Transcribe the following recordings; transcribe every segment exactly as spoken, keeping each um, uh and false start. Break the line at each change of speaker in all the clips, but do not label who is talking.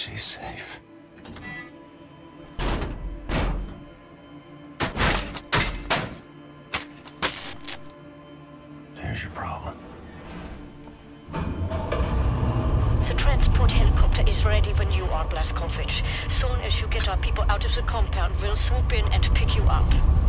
she's safe. There's your problem.
The transport helicopter is ready when you are, Blazkowicz. Soon as you get our people out of the compound, we'll swoop in and pick you up.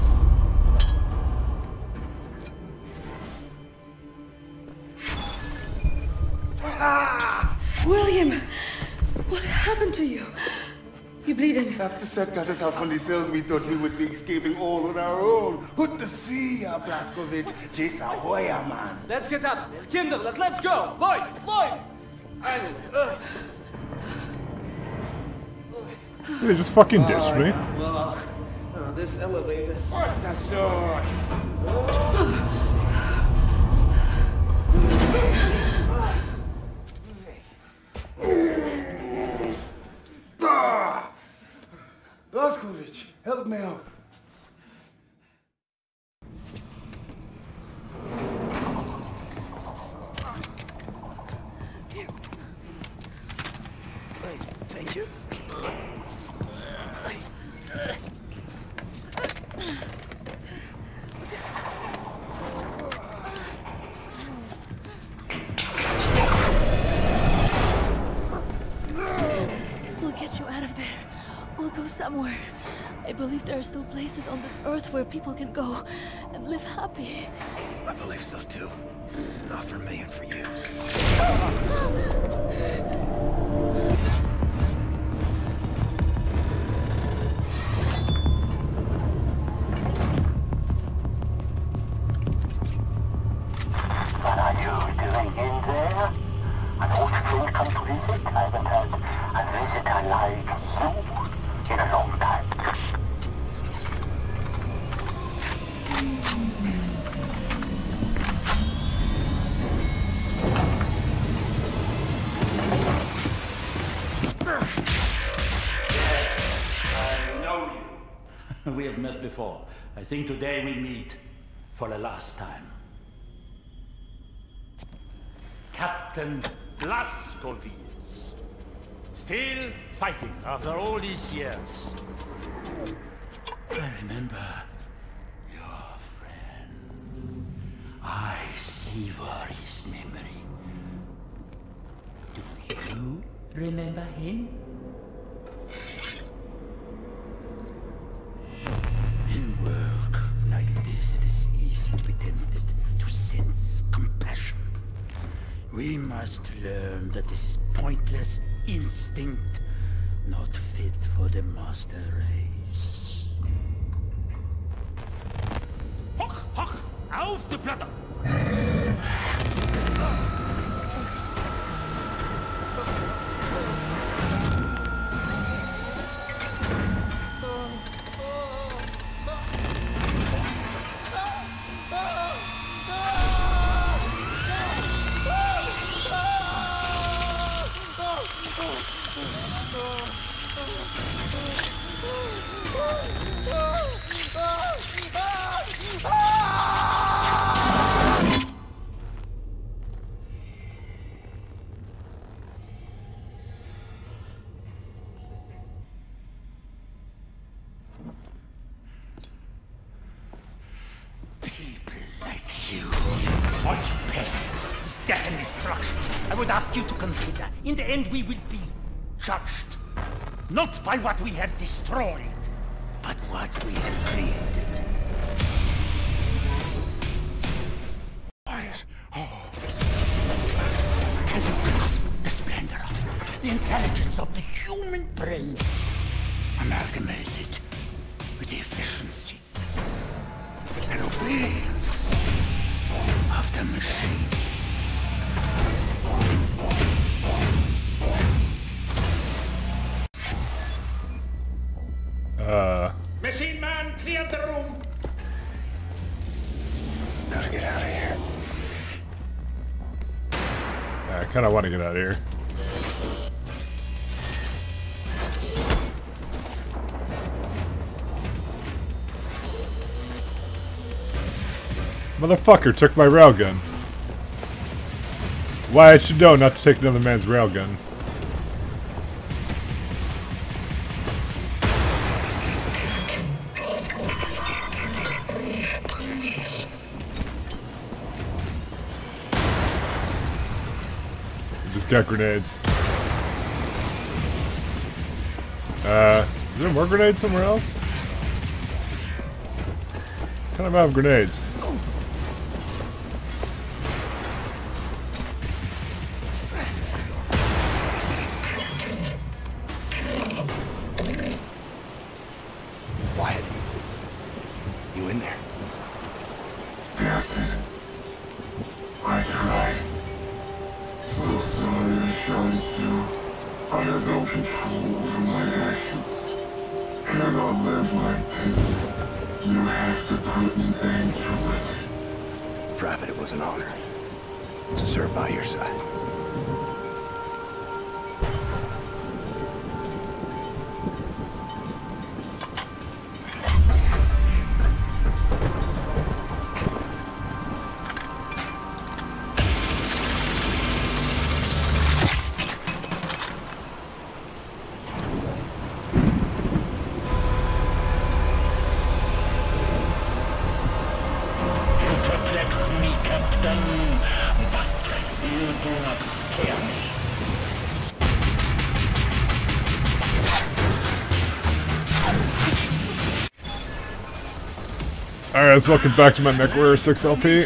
Ah! William! What happened to you? You bleeding?
After Seth got us out from the cells, we thought we would be escaping all on our own. Good to see ya, Blazkowicz. Just a hoya, man.
Let's get out of here. Kinder, let, let's go. Lloyd, Lloyd! Anyway, uh.
They just fucking ditched me.
Well, uh, this elevator.
What a sword! Blazkowicz, help me out.
Wait, thank you.
We'll get you out of there. We'll go somewhere. I believe there are still places on this earth where people can go and live happy.
I believe so too. Not for me and for you.
What are you doing in there? An old friend come to visit? I haven't had a visitor like you in a long time.
I know you. We have met before. I think today we meet for the last time. Captain Blazkowicz. Still fighting after all these years. I remember your friend. I savor his memory. Do you remember him? In work like this, it is easy to be tempted to sense compassion. We must learn that this is pointless instinct, not fit for the master race. Hoch, hoch, auf die Platte! Death and destruction. I would ask you to consider, in the end we will be judged. Not by what we have destroyed, but what we have created. Quiet. Oh. Can you grasp the splendor of it? The intelligence of the human brain, amalgamated with the efficiency and obedience of the machine.
Uh.
Machine man, clear the room.
Gotta get out of here.
I kind of want to get out of here. Motherfucker took my railgun. Why I should know not to take another man's railgun. got grenades. Uh, is there more grenades somewhere else? Kind of out of grenades.
Wyatt, you in there?
Captain, I tried. So sorry I shouted you. I have no control over my actions. Cannot live like this. You have to put an end to it.
Private, it was an honor to serve by your side.
Alright, so welcome back to my MechWarrior six L P.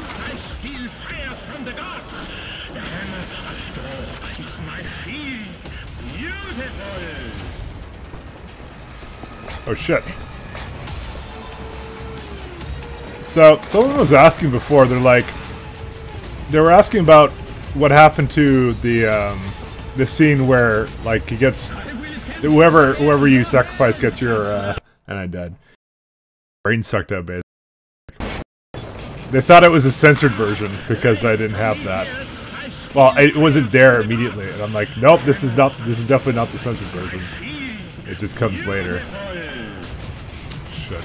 Oh shit. So, someone was asking before, they're like, they were asking about what happened to the, um, the scene where, like, he gets, whoever, whoever you sacrifice gets your, uh, and I died. Brain sucked out, basically. They thought it was a censored version because I didn't have that. Well, it wasn't there immediately, and I'm like, nope, this is not. This is definitely not the censored version. It just comes later. Shit.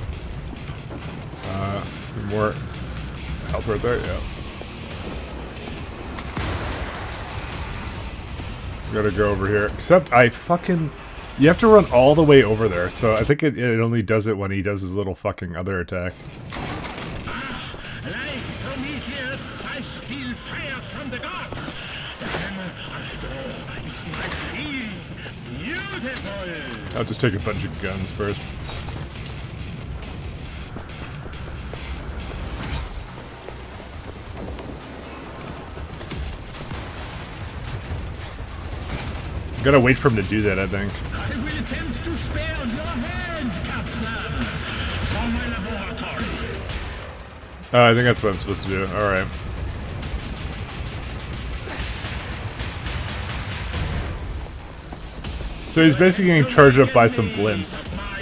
Uh, more help right there. Yeah. Gotta go over here. Except I fucking. You have to run all the way over there, so I think it, it only does it when he does his little fucking other attack. I'll just take a bunch of guns first. Gotta wait for him to do that, I think.
I will attempt to spare your hand, Captain. From my laboratory.
Uh, I think that's what I'm supposed to do. Alright. So he's basically getting charged up by some blimps.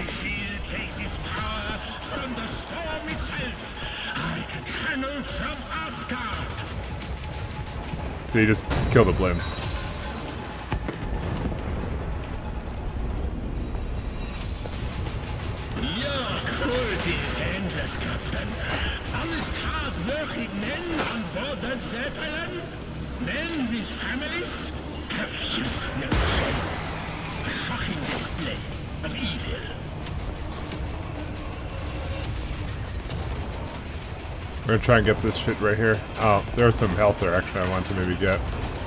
So you just kill the blimps.
Your cruelty is endless, Captain. Honest, hard-working men on board that Zeppelin? Men with families? Have you no shame? A shocking display of evil.
We're gonna try and get this shit right here. Oh, there's some health there actually I want to maybe get.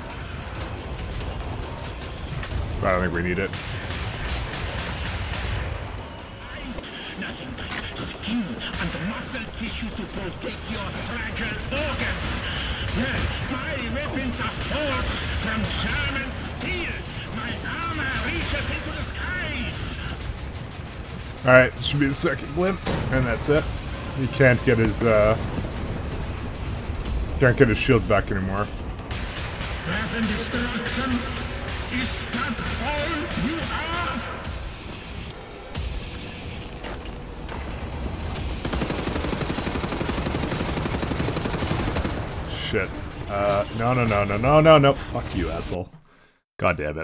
But I don't think we need it.
Nothing but skin and muscle tissue to protect your fragile organs. Well, my weapons are forged from German steel. My armor reaches into the skies.
Alright, this should be the second blimp, and that's it. He can't get his, uh... can't get his shield back anymore.
Death and destruction. Is that all you are?
Shit. Uh, no, no, no, no, no, no, no. Fuck you, asshole. God damn it.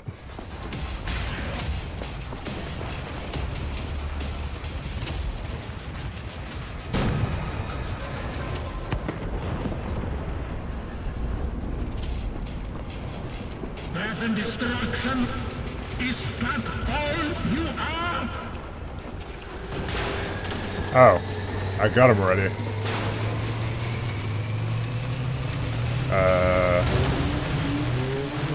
Death and destruction. Is that all you are?
Oh. I got him already. Uh...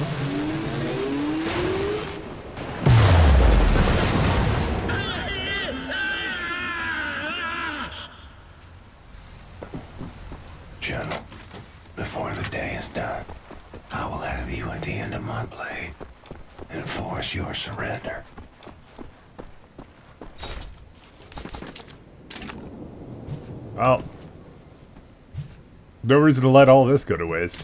surrender.
Well, no reason to let all this go to waste.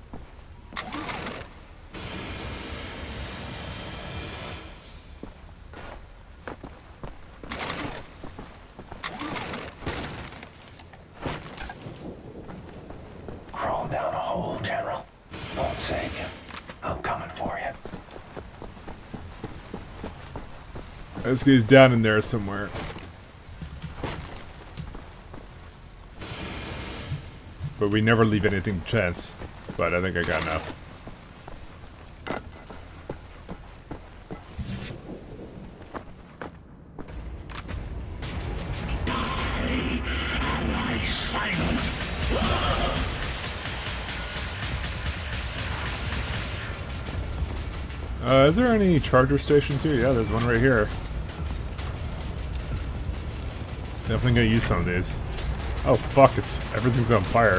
Crawl down a hole, General. Won't save you. I'm coming for you.
This guy's down in there somewhere. But we never leave anything to chance. But I think I got enough. Uh, is there any charger stations here? Yeah, there's one right here. Definitely gonna use some of these. Oh fuck, it's everything's on fire.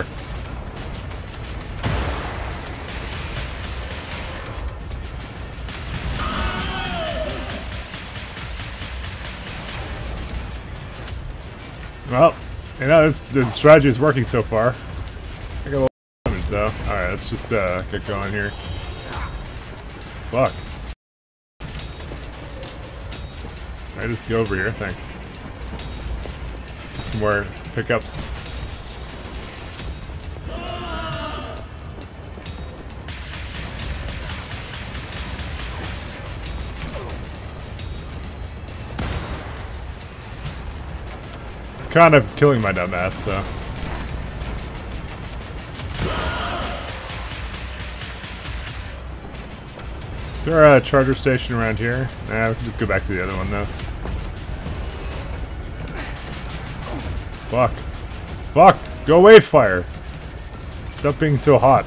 Well, you know, this, the strategy is working so far. I got a little damage though. Alright, let's just uh, get going here. Fuck. Alright, just go over here, thanks. Some more pickups. It's kind of killing my dumb ass, so. Is there a charger station around here? Nah, we can just go back to the other one though. Fuck. Fuck! Go away, fire! Stop being so hot.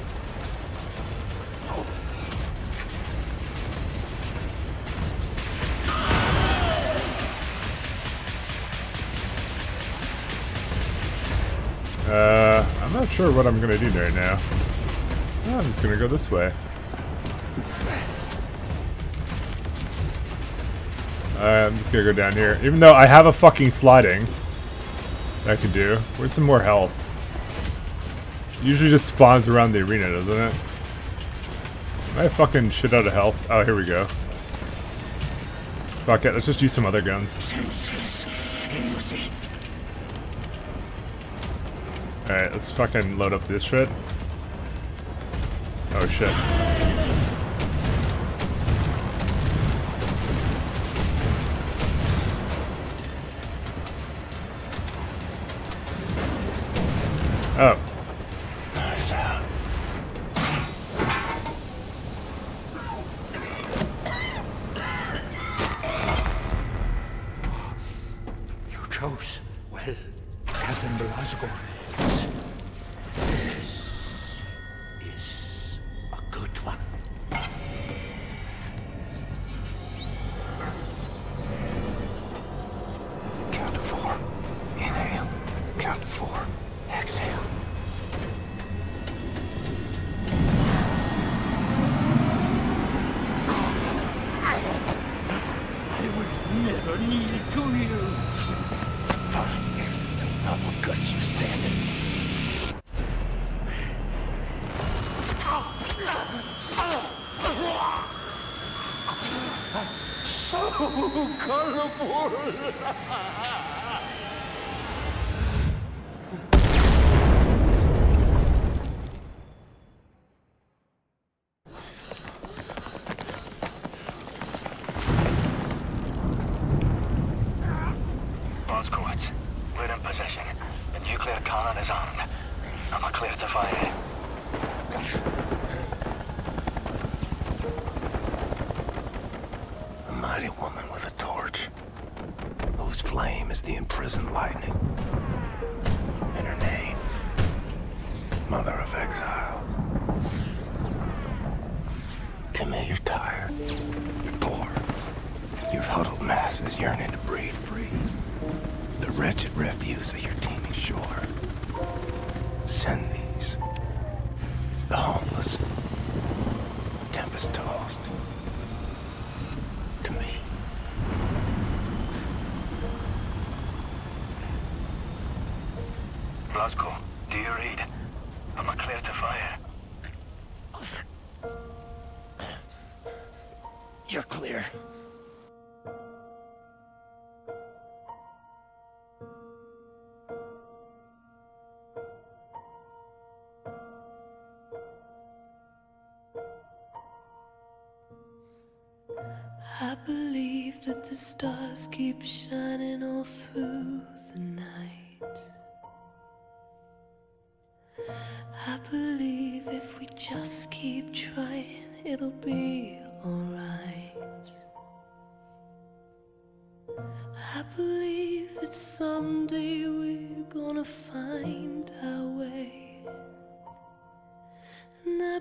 Uh, I'm not sure what I'm gonna do right now. Oh, I'm just gonna go this way. Uh, I'm just gonna go down here. Even though I have a fucking sliding I could do. Where's some more health? Usually just spawns around the arena, doesn't it? Am I fucking shit out of health? Oh, here we go. Fuck it, let's just use some other guns. Alright, let's fucking load up this shit. Oh shit. Oh.
Nice out.
You chose well, Captain Blazkowicz. This is a good one.
Count to four. Inhale. Count to four. Exhale.
I will never kneel to you. Fine. I will gut you standing. So colorful.
Blazkowicz, we're in possession. The nuclear cannon is armed. I'm clear to fire.
A mighty woman with a torch, whose flame is the imprisoned lightning. And her name, Mother of Exiles. Camille, you're tired. You're bored. Your huddled masses yearning to breathe free. The wretched refuse of your teeming shore. Send these. The homeless. Tempest-tossed. Roscoe, do you read? Am I clear to fire?
You're clear.
I believe that the stars keep shining all through the night. I believe if we just keep trying, it'll be alright. I believe that someday we're gonna find our way. And I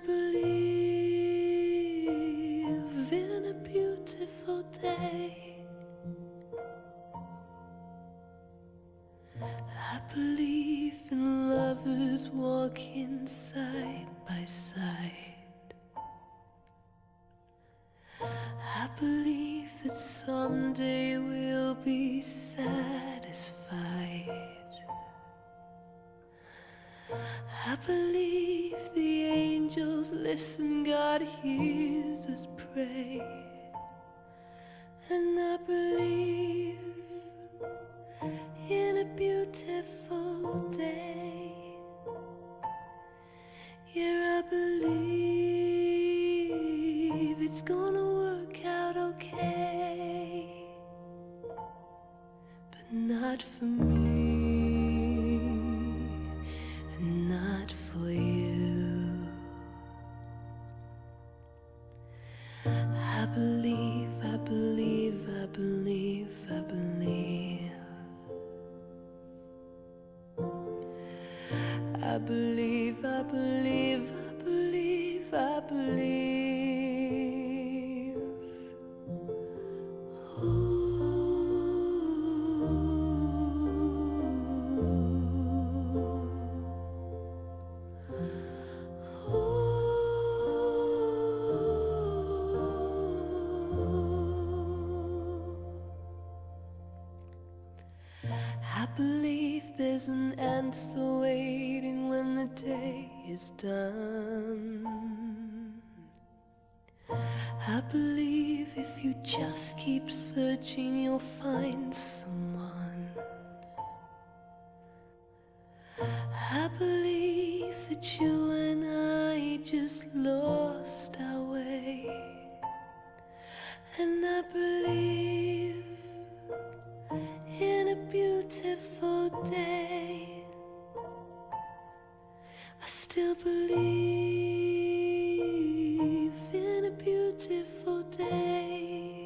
believe in a beautiful day. I believe in lovers walking side by side. I believe that someday we'll be satisfied. I believe the angels listen, God hears us pray. And I believe in a beautiful day. Yeah, I believe it's gonna work out okay. But not for me, and not for you. I believe, I believe, I believe, I believe. I believe, I believe, I believe, I believe. I believe there's an answer waiting when the day is done. I believe if you just keep searching, you'll find someone. I believe that you and I just lost our way. And I believe in a beautiful day. I still believe in a beautiful day.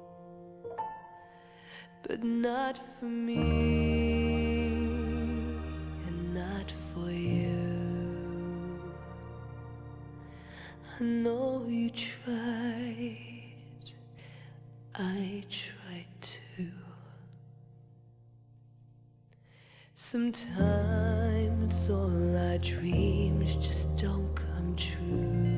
But not for me, and not for you. I know you tried, I tried too. Sometimes all our dreams just don't come true.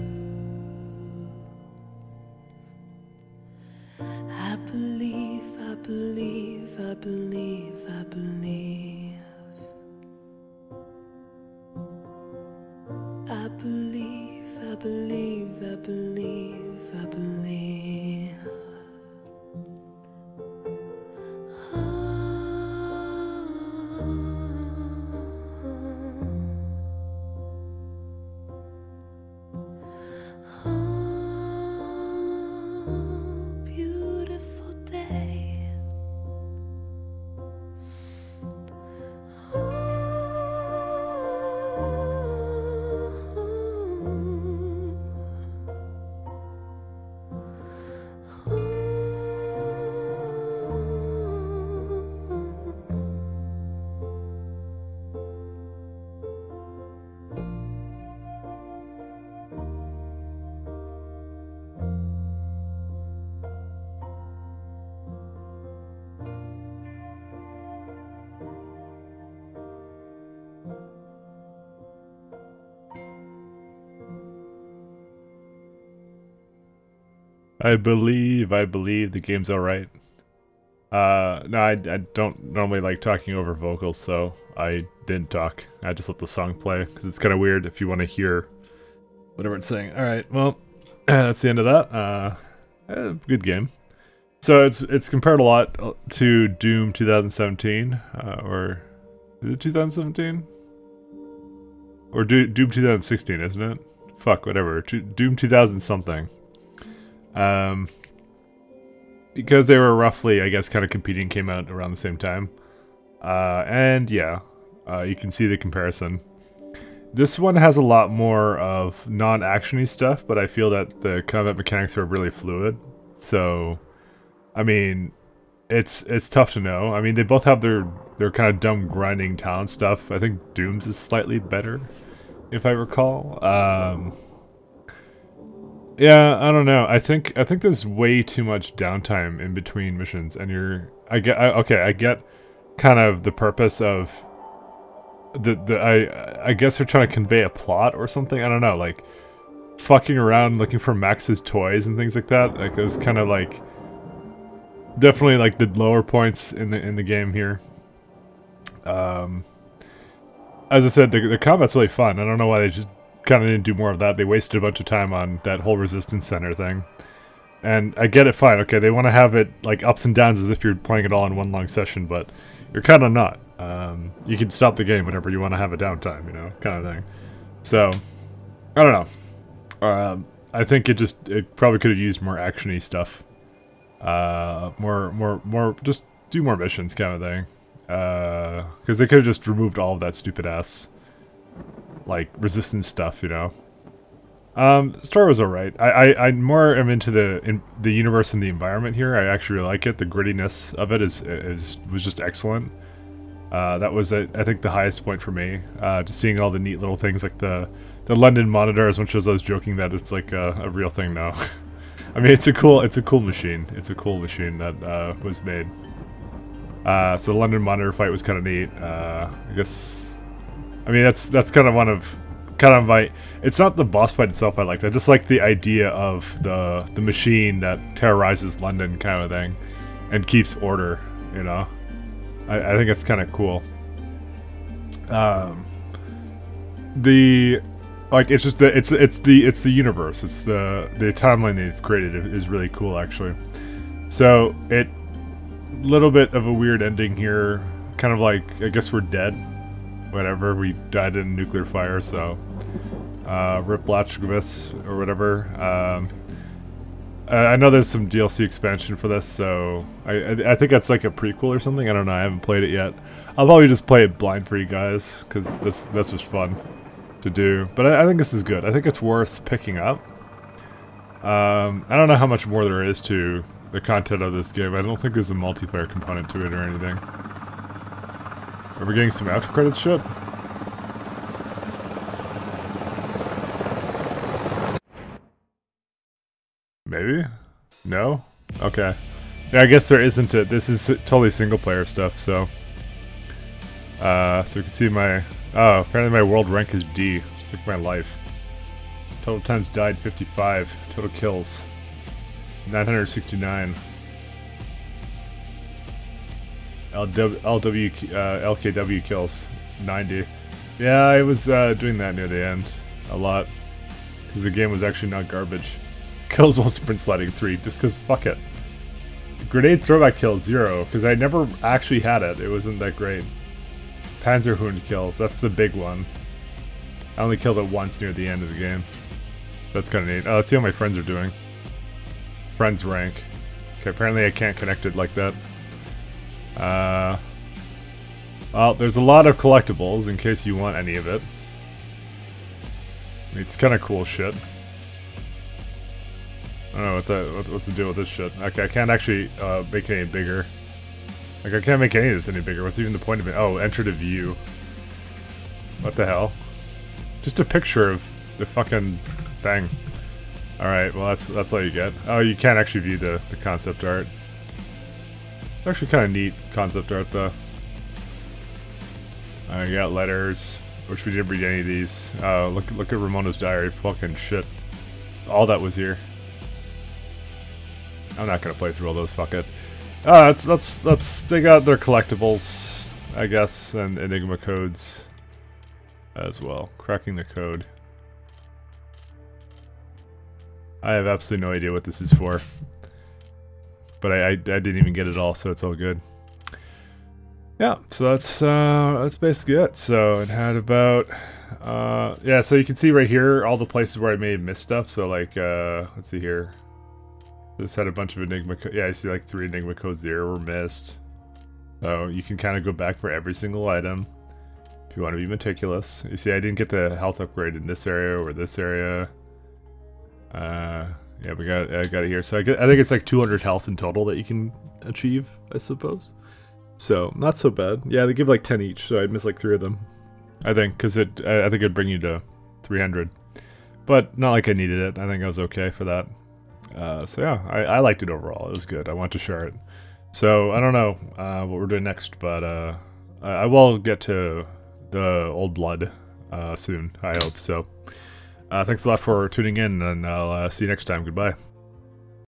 I believe, I believe, I believe, I believe. I believe, I believe, I believe, I believe.
I believe, I believe the game's alright. Uh, no, I, I don't normally like talking over vocals, so I didn't talk. I just let the song play, because it's kind of weird if you want to hear whatever it's saying. Alright, well, that's the end of that. Uh, eh, good game. So it's it's compared a lot to Doom twenty seventeen, uh, or is it twenty seventeen? Or Do Doom twenty sixteen, isn't it? Fuck, whatever. Doom two thousand something. Um, because they were roughly, I guess, kind of competing, came out around the same time. Uh, and yeah, uh, you can see the comparison. This one has a lot more of non-action-y stuff, but I feel that the combat mechanics are really fluid. So, I mean, it's it's tough to know. I mean, they both have their their kind of dumb grinding talent stuff. I think Doom's is slightly better, if I recall. Um, yeah, I don't know. I think I think there's way too much downtime in between missions, and you're. I get. I, okay, I get kind of the purpose of the the. I I guess they're trying to convey a plot or something. I don't know, like fucking around looking for Max's toys and things like that. Like it's kind of like definitely like the lower points in the in the game here. Um. As I said, the, the combat's really fun. I don't know why they just kind of didn't do more of that. They wasted a bunch of time on that whole resistance center thing. And I get it, fine. Okay, they want to have it like ups and downs as if you're playing it all in one long session, but you're kind of not. Um, you can stop the game whenever you want to have a downtime, you know, kind of thing. So, I don't know. Um, I think it just, it probably could have used more action-y stuff. Uh, more, more, more, just do more missions kind of thing. Uh, because they could have just removed all of that stupid ass, like, resistance stuff, you know. Um, the story was alright. I, I, I more am into the in the universe and the environment here. I actually really like it. The grittiness of it is is was just excellent. Uh, that was, I, I think, the highest point for me. Uh, just seeing all the neat little things like the the London Monitor, as much as I was joking that it's like a, a real thing now. I mean, it's a cool, it's a cool machine. It's a cool machine that uh, was made. Uh, so the London Monitor fight was kind of neat. Uh, I guess, I mean, that's that's kind of one of, kind of my, it's not the boss fight itself I liked. I just like the idea of the the machine that terrorizes London kind of thing, and keeps order. You know, I, I think it's kind of cool. Um, the, like, it's just the it's it's the it's the universe. It's the the timeline they've created is really cool actually. So it. Little bit of a weird ending here, kind of like, I guess we're dead, whatever, we died in a nuclear fire, so uh, Rip Blachowicz or whatever. um, I know there's some D L C expansion for this, so I, I, I think that's like a prequel or something. I don't know, I haven't played it yet. I'll probably just play it blind for you guys, because this that's just fun to do, but I, I think this is good. I think it's worth picking up. um, I don't know how much more there is to the content of this game. I don't think there's a multiplayer component to it or anything. Are we getting some after credits shit? Maybe? No? Okay. Yeah, I guess there isn't a, this is totally single player stuff, so. Uh, so you can see my, oh, apparently my world rank is D, just like my life. Total times died fifty-five, total kills nine hundred sixty-nine. L W, L W, uh, L K W kills ninety. Yeah, I was uh, doing that near the end a lot because the game was actually not garbage. Kills while sprint sliding three, just because fuck it. Grenade throwback kill zero because I never actually had it. It wasn't that great. Panzerhund kills, that's the big one. I only killed it once near the end of the game. That's kind of neat. Oh, let's see how my friends are doing. Friends rank. Okay, apparently I can't connect it like that. Uh, well, there's a lot of collectibles in case you want any of it. It's kind of cool shit. I don't know what the what, what's the deal with this shit. Okay, I can't actually uh, make it any bigger. Like I can't make any of this any bigger. What's even the point of it? Oh, enter to view. What the hell? Just a picture of the fucking thing. Alright, well that's that's all you get. Oh, you can't actually view the, the concept art. It's actually kind of neat concept art though. I uh, you got letters, which we didn't read any of these. Uh, look, look at Ramona's diary, fucking shit. All that was here. I'm not gonna play through all those, fuck it. Oh, that's that's that's they got their collectibles, I guess, and Enigma codes as well. Cracking the code. I have absolutely no idea what this is for, but I I, I didn't even get it all, so it's all good. Yeah, so that's uh, that's basically it. So it had about uh, yeah. So you can see right here all the places where I may have missed stuff. So like uh, let's see here. This had a bunch of Enigma co yeah, I see like three Enigma codes there were missed. So you can kind of go back for every single item if you want to be meticulous. You see I didn't get the health upgrade in this area or this area. Uh, yeah, we got I got it here. So I, get, I think it's like two hundred health in total that you can achieve, I suppose. So not so bad. Yeah, they give like ten each, so I missed like three of them. I think, because it I, I think it'd bring you to three hundred. But not like I needed it. I think I was okay for that. Uh, so yeah, I, I liked it overall. It was good. I want to share it. So I don't know uh, what we're doing next, but uh, I, I will get to the Old Blood uh, soon. I hope so. Uh, thanks a lot for tuning in, and I'll uh, see you next time. Goodbye.